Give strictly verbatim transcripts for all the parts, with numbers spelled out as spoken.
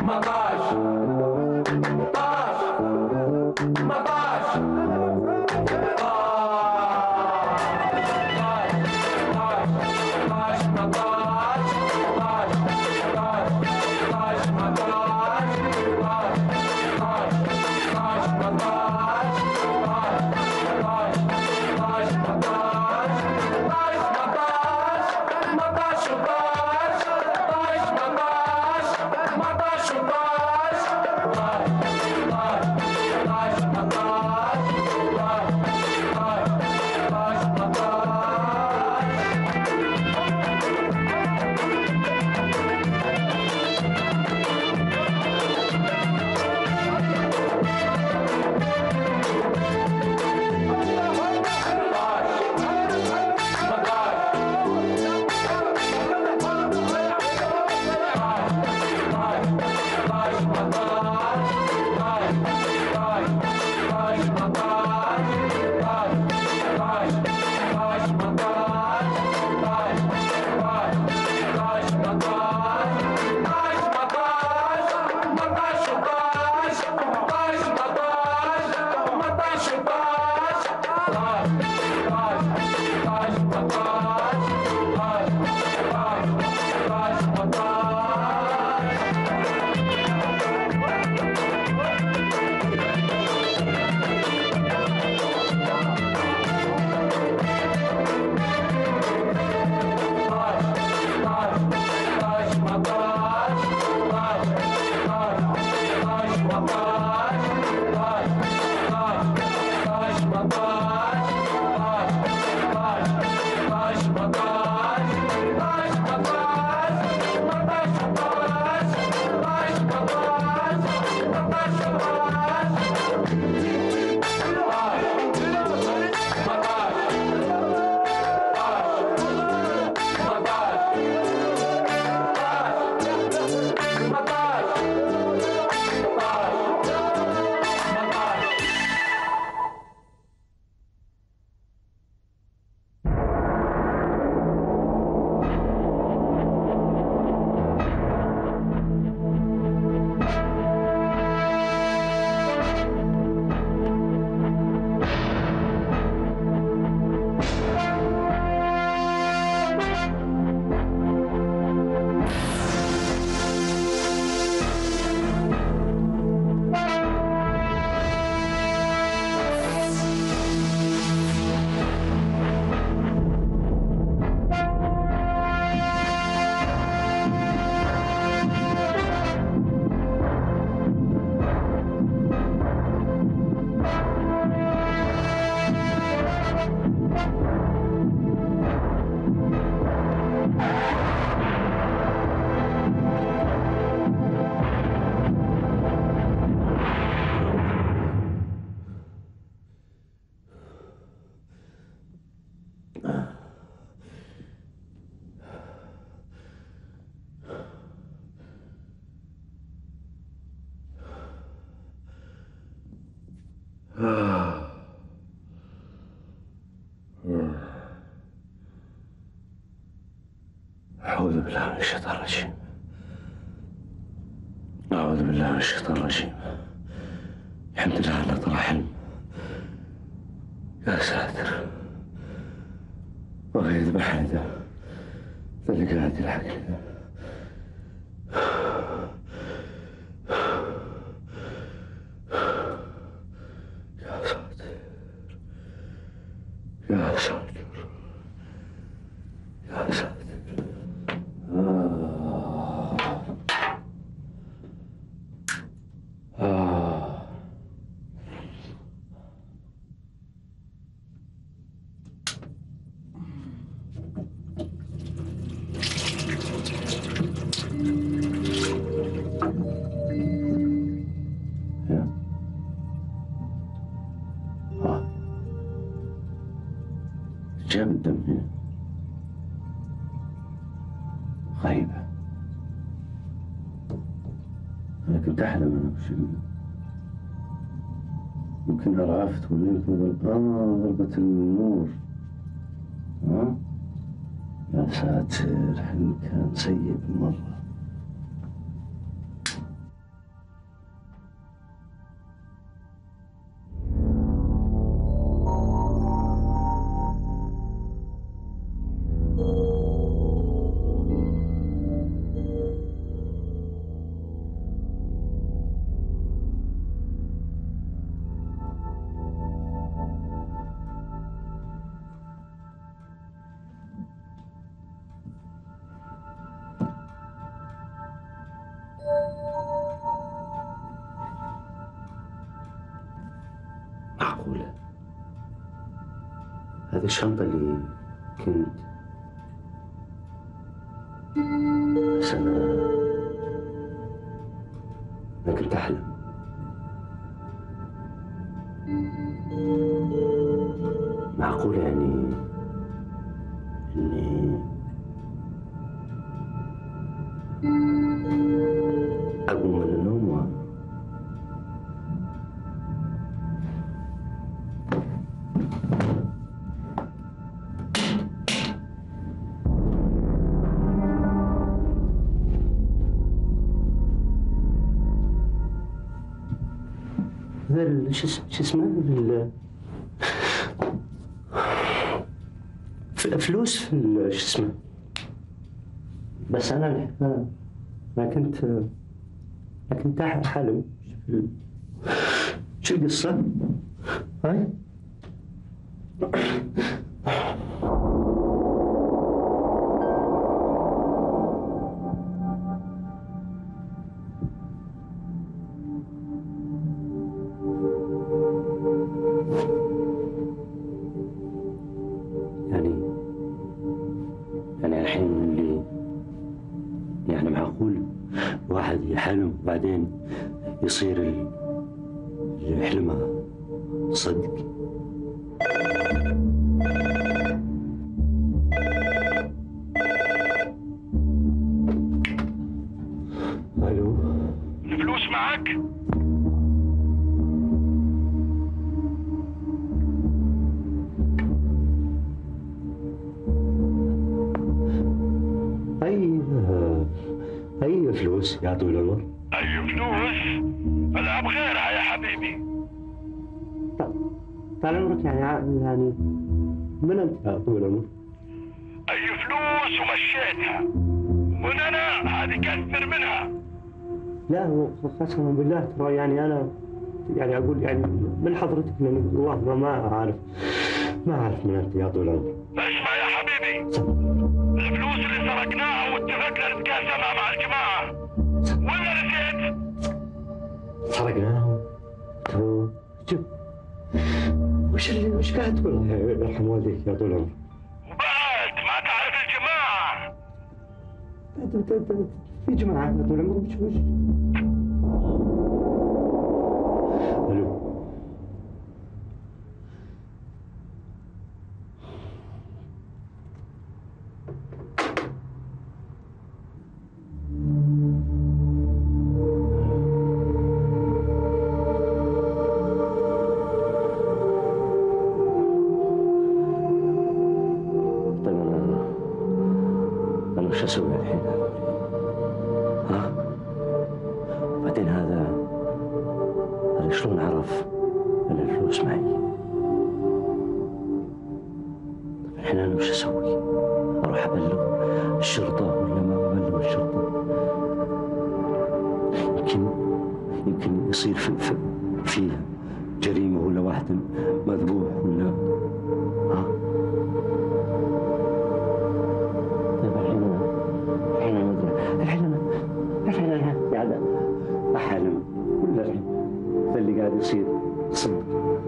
أعوذ بالله من الشيطان الرجيم. أعوذ بالله من الشيطان الرجيم. الحمد لله أنه طلع حلم. يا ساتر، بغى يذبحني ذا ذا اللي قاعد يلحق لي ذا. يا ساتر يا ساتر يا ساتر. آه. آه. يا. آه. جاب الدم هنا. غريبة. أنا كنت أحلم أنا بشيء. يمكنها رعفت ولا يمكن آه ضربة النور. ها؟ يا ساتر، حلم كان سيء بالمرة. معقولة. هذه الشنطة اللي كنت، بس أنا أنا كنت أحلم. معقولة يعني إني أقوم من النوم و هذا شو اسمه ال... فلوس في شو اسمه. بس انا انا كنت انا كنت حلم. شو القصه؟ هاي يعني يعني الحين اللي يعني معقول واحد يحلم وبعدين يصير اللي يحلمها صدق؟ الو، الفلوس معك؟ اي اي فلوس يا طول العمر؟ اي فلوس؟ العب غيرها يا حبيبي. طال عمرك يعني يعني من انت يا طول العمر؟ اي فلوس ومشيتها، ومن انا هذه كثر منها. لا هو قسما بالله ترى يعني انا يعني اقول يعني من حضرتك، لان والله ما, ما اعرف ما اعرف من انت يا طول العمر. اسمع يا حبيبي، الفلوس اللي سرقناها واتفقنا نتقاسمها مع الجماعه، ولا نسيت؟ سرقناهم؟ تو شوف وش اللي وش قاعد تقول؟ يرحم والديك يا طول العمر. وبعد ما تعرف الجماعه؟ في جماعه يا طول العمر. وش وش الو، وش اسوي الحين؟ ها؟ بعدين هذا هذا شلون عرف ان الفلوس معي؟ طيب الحين انا وش اسوي؟ اروح ابلغ الشرطة ولا ما ابلغ الشرطة؟ يمكن يمكن يصير في في فيه جريمة ولا واحد مذبوح ولا ها؟ الحين أنا الحين أنا قاعد أحلم ولا الحين ذا اللي قاعد يصير صدق؟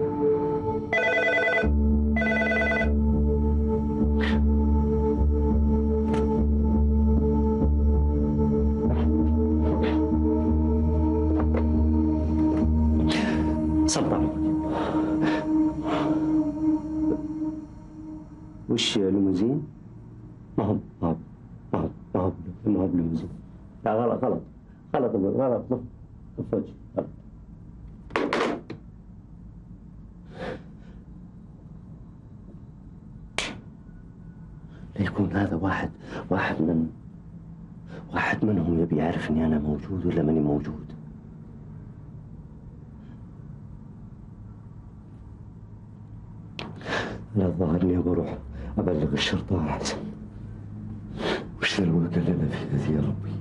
صبر. وش ليموزين؟ ما هو ما هو ما هو ما هو ما هو بليموزين. لا غلط غلط غلط غلط غلط غلط. يكون هذا واحد واحد من واحد منهم يبي يعرف اني انا موجود ولا ماني موجود. انا الظاهر اني بروح ابلغ الشرطه احسن. وش ذا الوقت اللي انا فيه يا ربي؟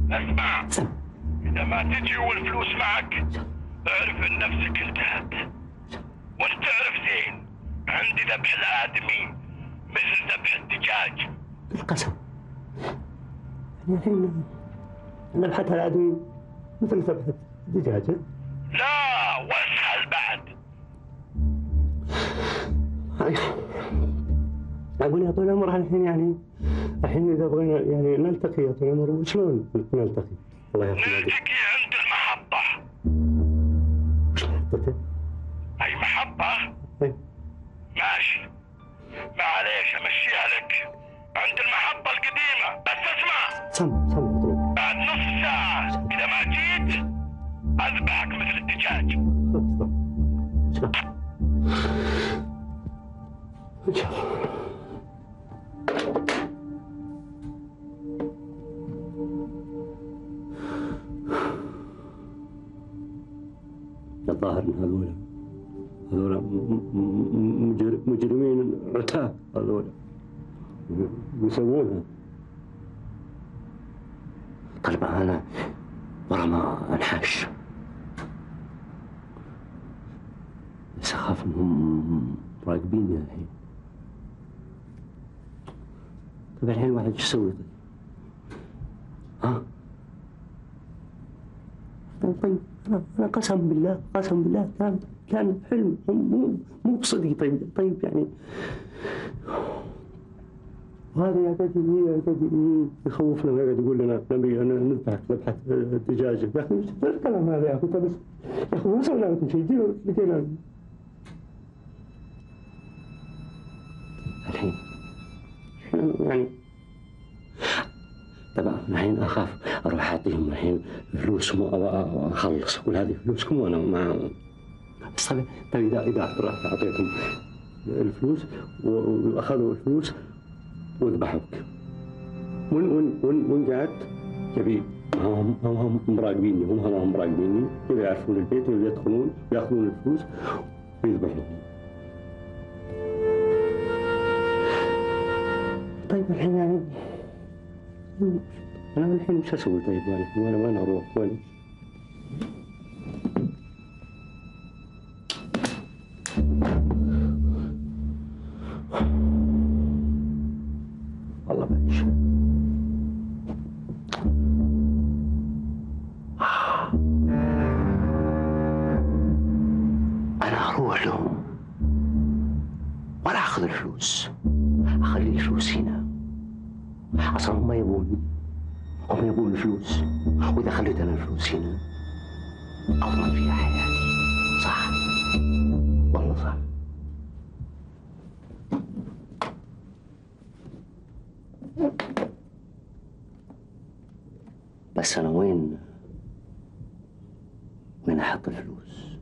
اسمع، سم اذا ما تجي والفلوس معك اعرف ان نفسك انتهت. وانت تعرف زين عندي ذبح الادمي مثل ذبح الدجاج. بالقسم يعني الحين ذبحة الآدمي مثل ذبحة الدجاجة. لا واسهل بعد. أقول يا طويل العمر الحين يعني الحين إذا بغينا يعني نلتقي يا طويل العمر وشلون نلتقي؟ الله يرحمه. نلتقي عند المحطة. وش محطته؟ أي محطة؟ أي ماشي معليش أمشيها لك عند المحطة القديمة. بس اسمع، سم سم مضروب. بعد نص ساعة إذا ما جيت أذبحك مثل الدجاج. إن شاء الله. الظاهر ان هذول هذول مجرمين عتاه هذول يسوونها. طيب انا ورا ما انحاش بس اخاف انهم راقبيني الحين. طيب الحين الواحد ايش يسوي؟ طيب ها؟ طيب أنا قسم بالله قسم بالله كان كان حلم مو مو بصدق. طيب طيب يعني وهذا يا أخي يا أخي يخوفنا ويقعد يقول لنا نبي أنا نذبح ذبحة الدجاجة. يا أخي إيش الكلام هذا يا أخي؟ طيب بس يا أخي ما سوينا لكم شيء. جينا لقينا الحين يعني طبعا الحين اخاف اروح اعطيهم الحين فلوسهم واخلص اقول هذه فلوسكم وانا معهم. بس طيب طيب اذا اذا رحت اعطيتهم الفلوس واخذوا الفلوس وذبحوك وين وين وين وين قعدت؟ يبي هم هم هم مراقبيني هم هم مراقبيني يبي يعرفون البيت ويبي يدخلون وياخذون الفلوس ويذبحوني. طيب الحين يعني أنا الحين وش أسوي؟ طيب يعني وين وين أروح؟ وين؟ والله بعيش. أنا أروح لهم ولا أخذ الفلوس، أخلي الفلوس هنا. أصلا هم يبون هم يبون الفلوس، وإذا خليت أنا الفلوس هنا أضمن فيها حياتي. صح والله صح. بس أنا وين وين أحط الفلوس؟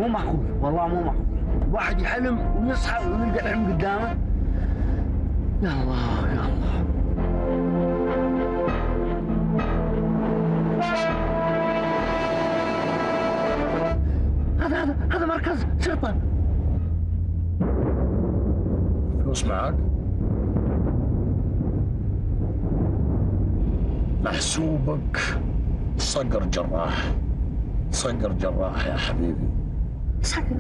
معقول والله مو معقول، واحد يحلم ويصحى ويلقى الحلم قدامه. يا الله يا الله. هذا هذا هذا مركز شرطة. فلوس معك؟ محسوبك صقر جراح، صقر جراح يا حبيبي. صقر؟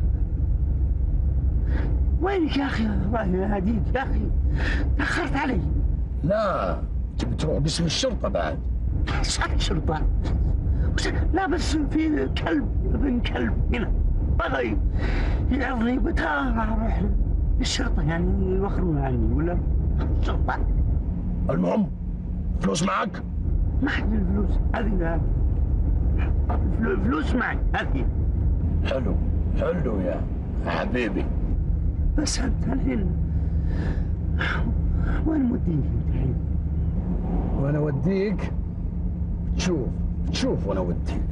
وينك يا اخي ابراهيم يا هديد يا اخي؟ تاخرت علي. لا تبي تروح قسم الشرطة بعد؟ صار شرطة؟ لا بس في كلب ابن كلب هنا بغي يعرضني بتاع اروح للشرطة يعني يوخرون عني ولا الشرطة. المهم فلوس معك؟ معي الفلوس هذه، فلوس معي هذه. حلو حلو يا حبيبي. بس انت الحين وين موديني الحين؟ وانا اوديك تشوف تشوف وانا اوديك.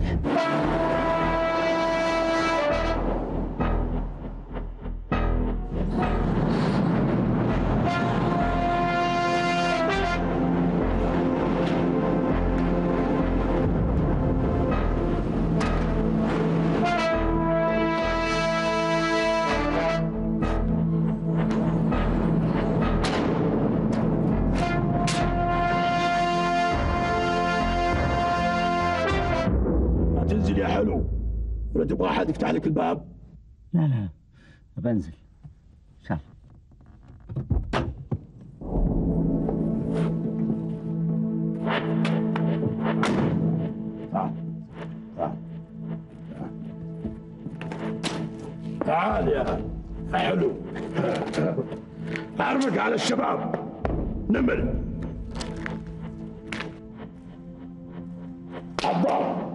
تنزل يا حلو ولا تبغى احد يفتح لك الباب؟ لا لا بنزل ان شاء الله. تعال تعال تعال يا حلو. اعرفك على الشباب. نمر عبار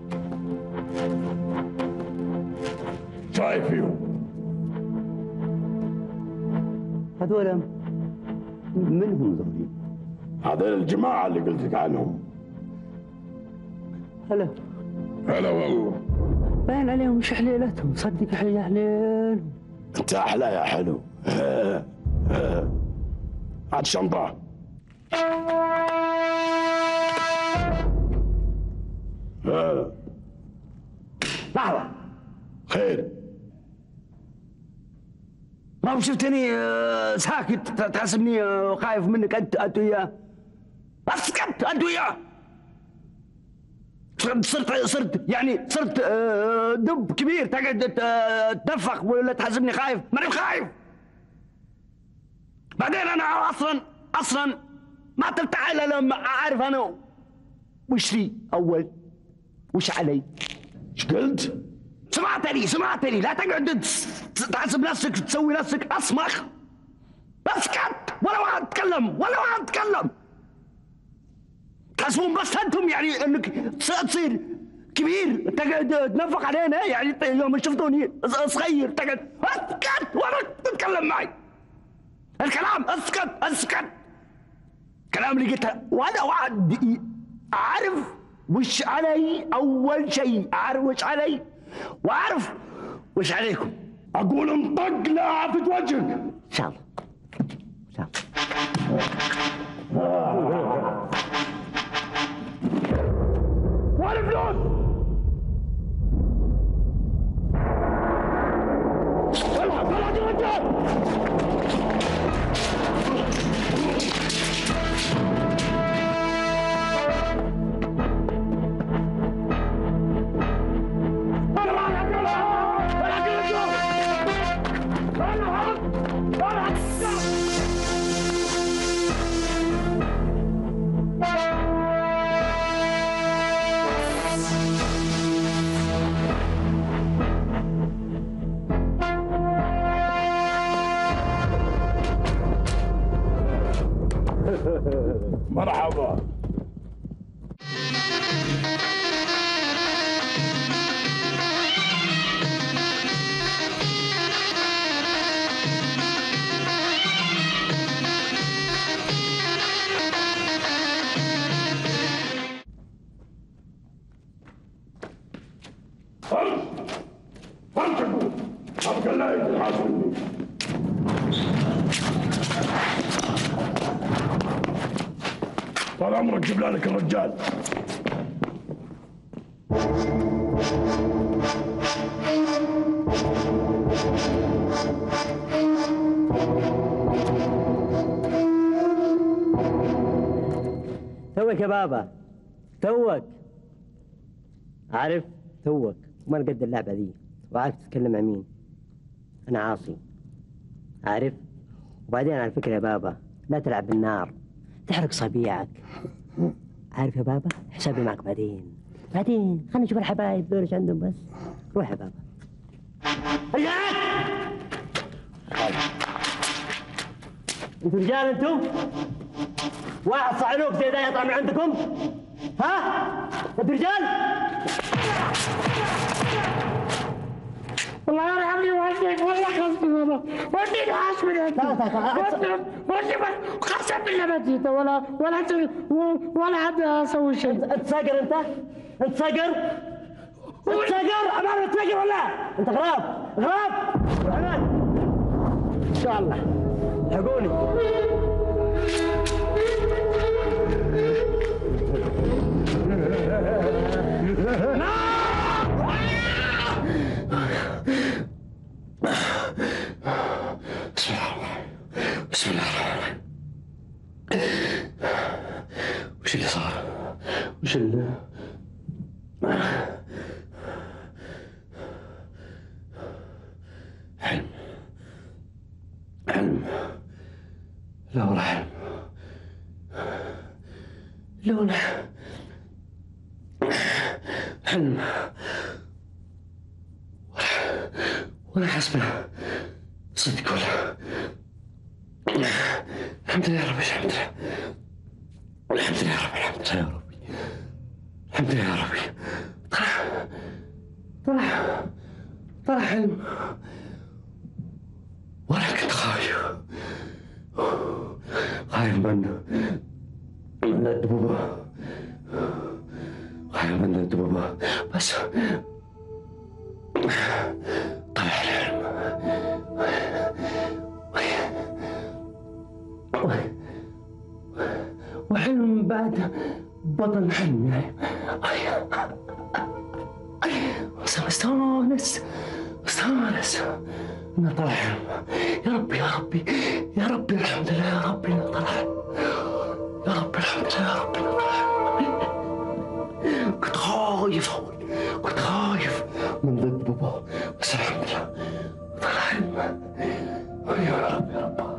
شايف فيهم؟ هذول منهم ذولي؟ هذول الجماعة اللي قلت لك عنهم. هلا هلا والله. باين عليهم شحليلتهم، صدق حليلهم. انت احلى يا حلو. هات شنطة. لحظة. خير. ما شفتني ساكت تحسبني خايف منك انت انت وياه؟ اسكت انت وياه. صرت صرت يعني صرت دب كبير تقعد تنفخ ولا تحسبني خايف؟ ماني خايف. بعدين انا اصلا اصلا ما ترتاح الا لما اعرف انا وش لي اول وش علي. ايش قلت؟ سمعتني سمعتني لا تقعد تحسب نفسك تسوي نفسك اصمخ. اسكت ولا واحد تكلم ولا واحد تكلم. تحسبون بس انتم يعني انك تصير كبير تقعد تنفخ علينا يعني يوم شفتوني صغير تقعد اسكت ولا تتكلم معي. الكلام اسكت اسكت. كلام اللي قلته وانا واحد اعرف وش علي. اول شيء اعرف وش علي واعرف وش عليكم. اقول انطق لا عافت وجهك. ان شاء الله ان شاء الله. وين الفلوس؟ الحق الحق يا رجال. لا يتحاسبني. طال عمرك جيب لك الرجال. توك يا بابا، توك. عارف توك وما نقد اللعبة ذي، وعارف تتكلم عن مين؟ أنا عاصي، عارف؟ وبعدين على فكرة يا بابا، لا تلعب بالنار تحرق صبيعك. عارف يا بابا، حسابي معك بعدين بعدين. خلينا نشوف الحبايب دول ايش عندهم بس. روح يا بابا. رجال، انتوا رجال انتوا؟ واحد صعلوك زي ذا يطلع من عندكم؟ ها؟ انتوا رجال؟ الله يرحمني والديك، والله خصني والله، والديك حاسبني انت. والدي قسم بالله ما جيت ولا ولا ولا حد اسوي شيء. انت صقر انت؟ انت صقر؟ انت صقر؟ امانة انت صقر ولا؟ انت غراب، غراب! امان ان شاء الله. الحقوني. بسم الله الرحمن بسم الله الرحمن وش اللي صار؟ وش اللي حلم حلم لا ولا حلم لا ولا حلم ولا حسبنا صدق ولا. الحمد لله يا رب، الحمد لله الحمد لله يا رب، الحمد لله يا ربي، الحمد لله يا ربي. طلع طلع طلع حلم وانا كنت خايف خايف من من الدبوبة، خايف من الدبوبة بس طلع الحلم. وحلم بعد بطل حلم يعني. بس مستانس مستانس انه طلع حلم. يا ربي يا ربي يا ربي الحمد لله يا ربي انه طلع حلم. يا ربي الحمد لله يا ربي انه طلع حلم. كنت خايف كنت خايف من ضد بابا بس الحمد لله طلع حلم. يا رب يا رب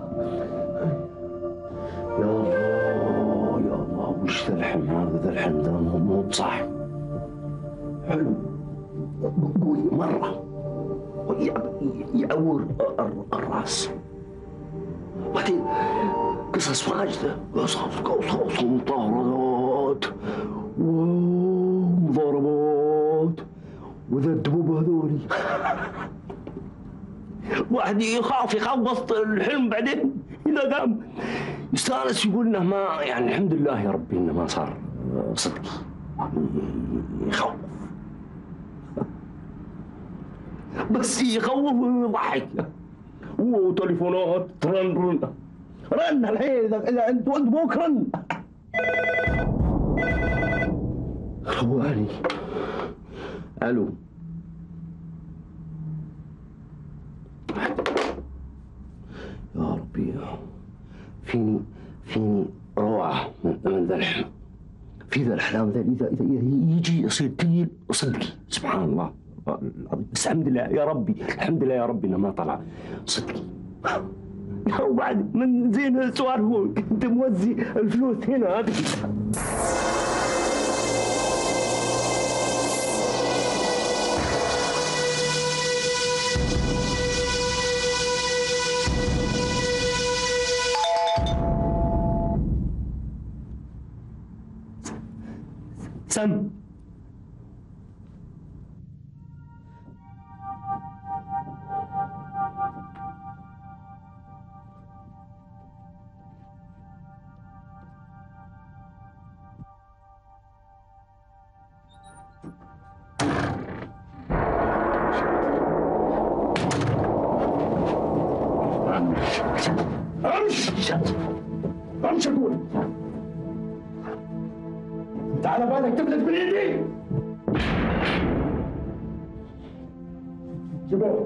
يا الله يا الله. وش ذا الحلم هذا؟ ذا الحلم ذا مو مو بصح. حلم قوي مرة يعور الراس. بعدين قصص واجدة، قصص قصص مطاردات ومضاربات وذا الدبوب هذولي. واحد يخاف يخلص الحلم بعدين إذا قام يستانس يقول إنه ما يعني الحمد لله يا ربي إنه ما صار صدقي. يخوف بس يخوف ويضحك وتليفونات رن رن رن الحين إذا إذا أنت وقت بوك رن. رواني. ألو يا ربي فيني فيني روعة من, من ذا الحلم. في ذا الأحلام ذا إذا إذا يجي يصير ثقيل صدقي سبحان الله العظيم. بس الحمد لله يا ربي الحمد لله يا ربي إنه ما طلع صدقي. وبعد من زين السوالف كنت موزي الفلوس هنا هذه. سم امشي اقول. انت على بالك تفلت من ايدي؟ جيبوه.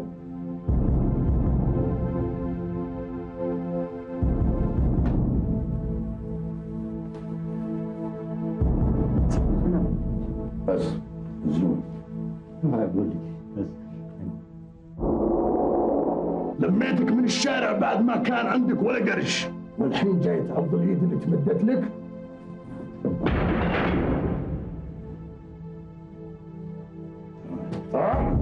بس زلون ما اقول لك بس لميتك من الشارع بعد ما كان عندك ولا قرش، والحين جاي تعض اليد اللي تمدت لك. تعال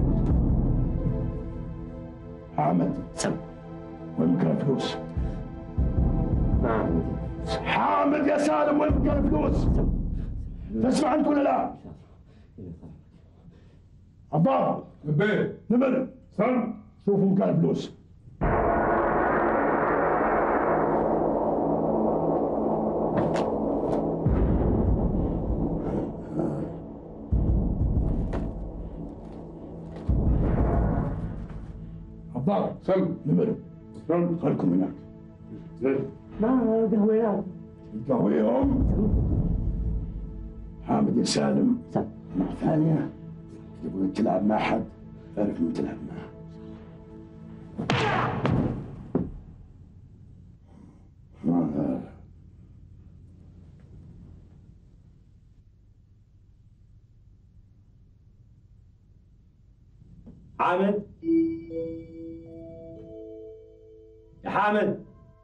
حامد. سم وين مكان الفلوس؟ ما عندي. حامد يا سالم، وين مكان الفلوس؟ تسمع انت ولا لا؟ عبار البيت نمر سلم شوفوا مكان الفلوس. عبار سم نمر سلم خلكم هناك. ما قهويات. قهويهم حامد يا سالم. سم مرة ثانية تبغى تلعب مع حد اعرف من تلعب معه. ما حامد يا حامد.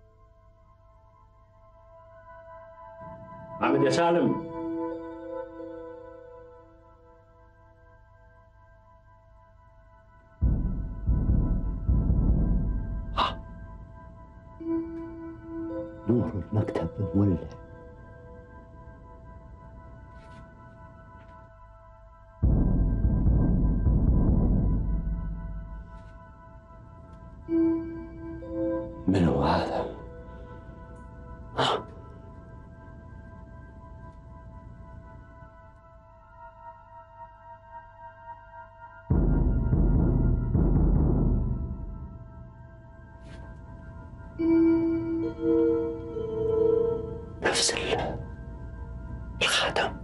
حامد يا سالم. نور المكتب مولع. من هو هذا؟ نفس الخاتم.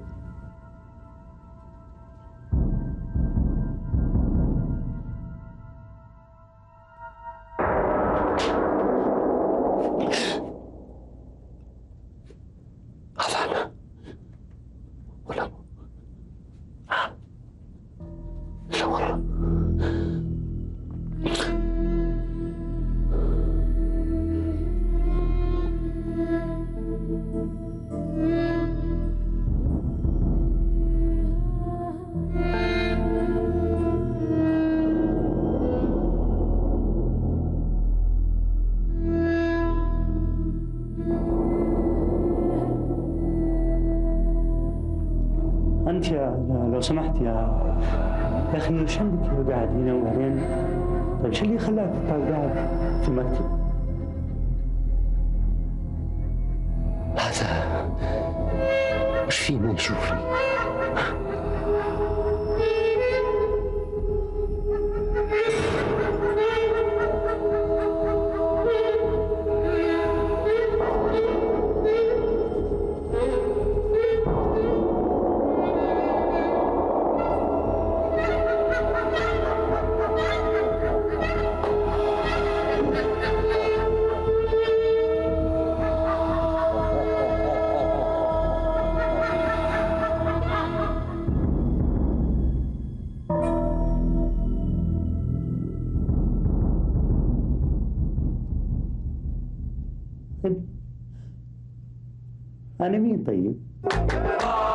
هذا ولا لا والله. أنت يا لو سمحت يا يا أخي وش عندك قاعد هنا وبعدين؟ طيب شو اللي خلاك تبقى قاعد في المكتب؟ هذا وش في ما يشوفني؟ أنا مين طيب؟